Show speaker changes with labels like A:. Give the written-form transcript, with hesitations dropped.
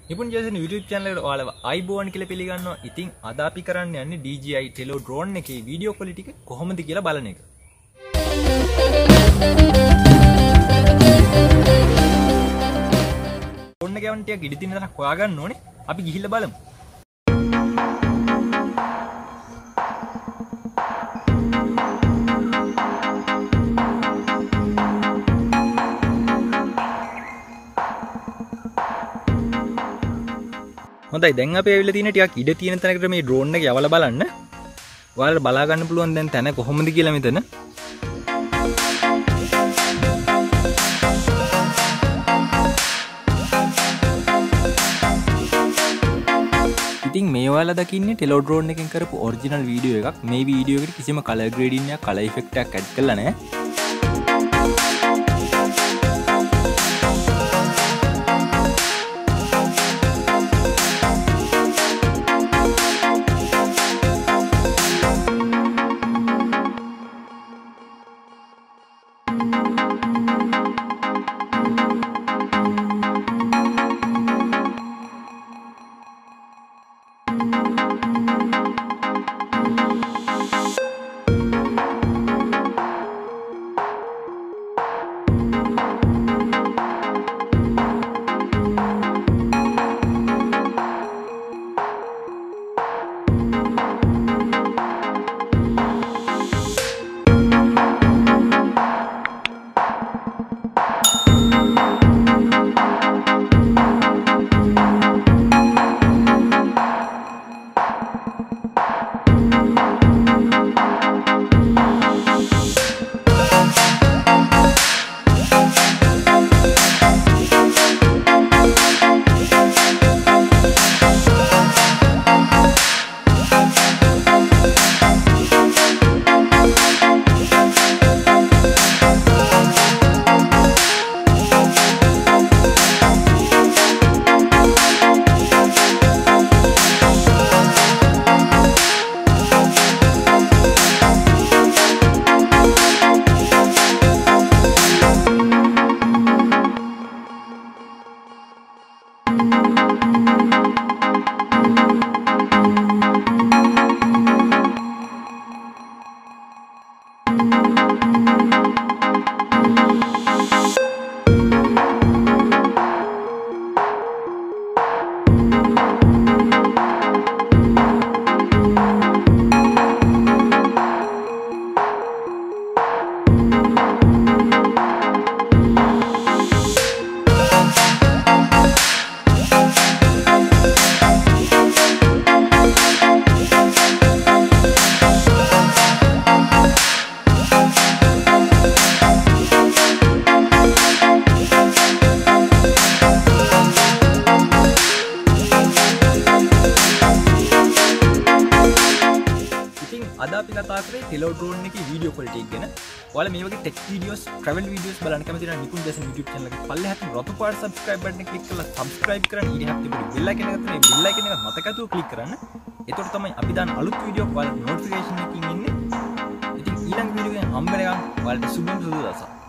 A: Nipun ජේසන් YouTube channel එකට ඔයාලව අයිබෝන් කියලා පිළිගන්නවා. ඉතින් අද අපි කරන්න යන්නේ DJI Telo drone එකේ වීඩියෝ ක්වොලිටි එක කොහොමද කියලා බලන එක. drone එක යවන්න ටිකක් ඉඩ තියෙන තරක් හොයාගන්න ඕනේ. අපි ගිහිල්ලා බලමු. හොඳයි දැන් අපි ඇවිල්ලා තියෙන ටිකක් ඉඩ තියෙන තැනකට මේ ඩ්‍රෝන් එක යවලා බලන්න. ඔයාලට බලා ගන්න පුළුවන් දැන් තැන කොහොමද කියලා මෙතන. ඉතින් මේ ඔයාලා දකින්නේ ටෙලෝ ඩ්‍රෝන් එකෙන් කරපු ඔරිජිනල් වීඩියෝ එකක්. මේ වීඩියෝ එකට කිසිම කලර් ග්‍රේඩින් එකක් කලර් ඉෆෙක්ට් එකක් ඇඩ් කරලා නැහැ. අද අපි කතා කරේ ටෙලෝ ඩ්‍රෝන් එකේ වීඩියෝ ක්වොලිටි එක ගැන. ඔයාලා මේ වගේ ටෙක් වීඩියෝස්, ට්‍රැවල් වීඩියෝස් බලන්න කැමති නම් නිකුන් ජේසන් YouTube channel එකේ පල්ලෙහාට රතු පාට subscribe button එක click කරලා subscribe කරන්න. ඊට තිබුණු bell icon එක තියෙන bell icon එක මතකතුව click කරන්න. එතකොට තමයි අපි දාන අලුත් වීඩියෝ ඔයාලට notification එකකින් එන්නේ. ඉතින් ඊළඟ වීඩියෝ එකෙන් හම්බ වෙනකම් ඔයාලට සුබ දවසක්.